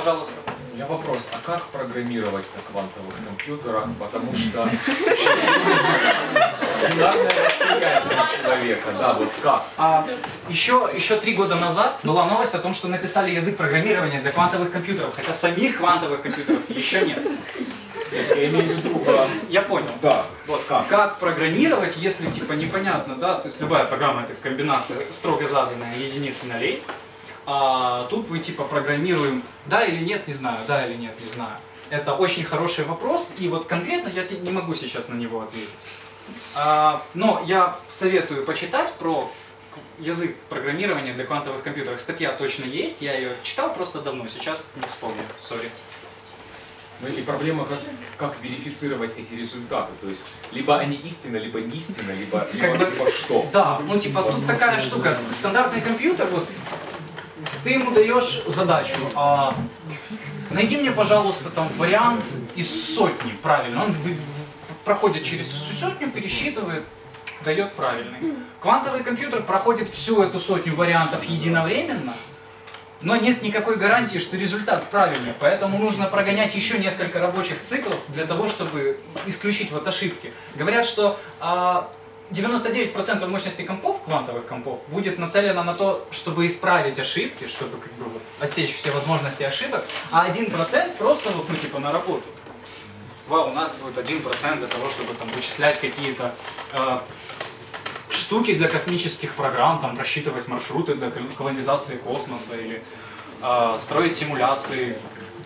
пожалуйста. У меня вопрос, а как программировать на квантовых компьютерах, потому что бинарное восприятие человека, да, вот как? Еще 3 года назад была новость о том, что написали язык программирования для квантовых компьютеров, хотя самих квантовых компьютеров еще нет. Я имею в виду, Я понял. да, Вот как программировать, если типа непонятно, да, то есть любая программа это комбинация строго заданная единиц и нолей. А тут мы типа программируем да или нет, не знаю, да или нет, не знаю. Это очень хороший вопрос, и вот конкретно я не могу сейчас на него ответить. Но я советую почитать про язык программирования для квантовых компьютеров. Статья точно есть, я ее читал просто давно, сейчас не вспомню, сори. Ну и проблема, как верифицировать эти результаты, то есть либо они истинны, либо не истинны, либо что. Да, ну типа тут такая штука, стандартный компьютер, вот, ты ему даешь задачу, найди мне, пожалуйста, там вариант из сотни, правильно, он проходит через всю сотню, пересчитывает, дает правильный. Квантовый компьютер проходит всю эту сотню вариантов единовременно, но нет никакой гарантии, что результат правильный, поэтому нужно прогонять еще несколько рабочих циклов для того, чтобы исключить вот ошибки. Говорят, что 99% мощности компов, квантовых компов, будет нацелено на то, чтобы исправить ошибки, чтобы как бы вот отсечь все возможности ошибок, а 1% просто вот, ну, типа на работу. У нас будет 1% для того, чтобы там вычислять какие-то штуки для космических программ, там рассчитывать маршруты для колонизации космоса или строить симуляции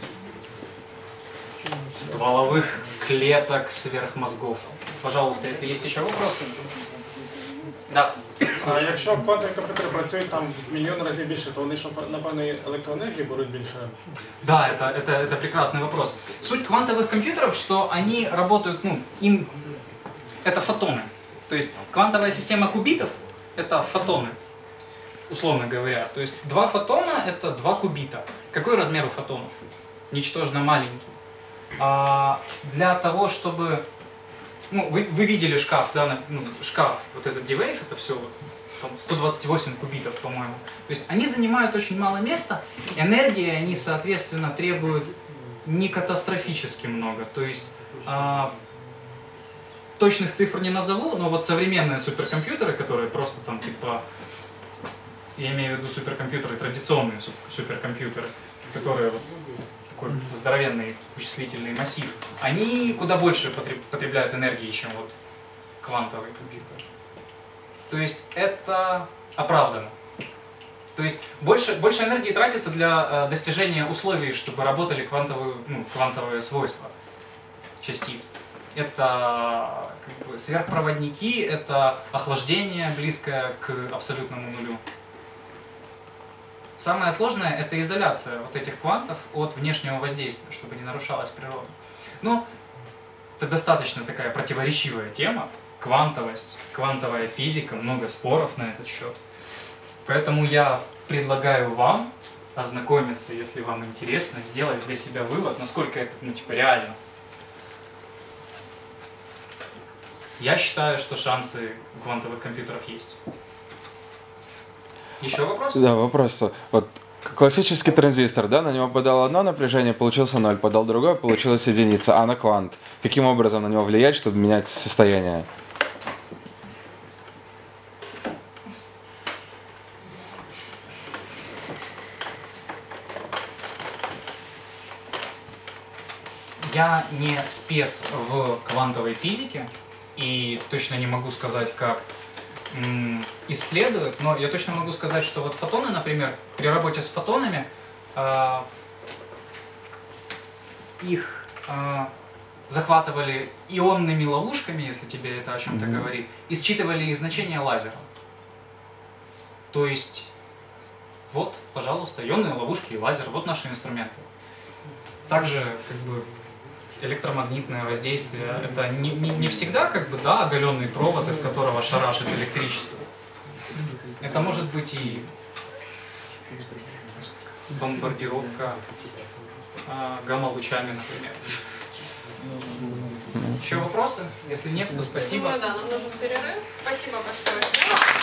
стволовых клеток сверхмозгов. Пожалуйста, если есть еще вопросы. Да. А якщо квантові комп'ютери працюють там мільйон разів більше, то вони ж, напевно, електроенергії беруть більше? Да, это прекрасный вопрос. Суть квантовых компьютеров, что они работают, ну, это фотоны. То есть квантовая система кубитов — это фотоны, условно говоря. То есть 2 фотона — это 2 кубита. Какой размер у фотонов? Ничтожно маленький. Для того, чтобы... Ну, вы видели шкаф, да, шкаф, вот этот D-Wave, это все там, 128 кубитов, по-моему. То есть они занимают очень мало места, энергии они, соответственно, требуют не катастрофически много. То есть точных цифр не назову, но вот современные суперкомпьютеры, которые просто там типа, я имею в виду суперкомпьютеры, традиционные суперкомпьютеры, которые вот, такой здоровенный вычислительный массив, они куда больше потребляют энергии, чем вот квантовый компьютер. То есть это оправдано. То есть больше энергии тратится для достижения условий, чтобы работали квантовые свойства частиц. Это как бы сверхпроводники, это охлаждение, близкое к абсолютному нулю. Самое сложное — это изоляция вот этих квантов от внешнего воздействия, чтобы не нарушалась природа. Ну, это достаточно такая противоречивая тема. Квантовость, квантовая физика, много споров на этот счет. Поэтому я предлагаю вам ознакомиться, если вам интересно, сделать для себя вывод, насколько это, ну, типа, реально. Я считаю, что шансы у квантовых компьютеров есть. Еще вопрос? Да, вопрос. Вот классический транзистор, да, на него подал одно напряжение, получился 0, подал другое, получилась единица. А на квант, каким образом на него влиять, чтобы менять состояние? Я не спец в квантовой физике и точно не могу сказать, как исследуют, но я точно могу сказать, что вот фотоны, например, при работе с фотонами их захватывали ионными ловушками, если тебе это о чем-то говорит, и считывали их значение лазером. То есть, вот, пожалуйста, ионные ловушки и лазер, вот наши инструменты. Также, как бы, электромагнитное воздействие, это не всегда, как бы, да, оголенный провод, из которого шарашит электричество. Это может быть и бомбардировка гамма-лучами, например. Еще вопросы? Если нет, то спасибо. Да, нам нужен перерыв. Спасибо большое.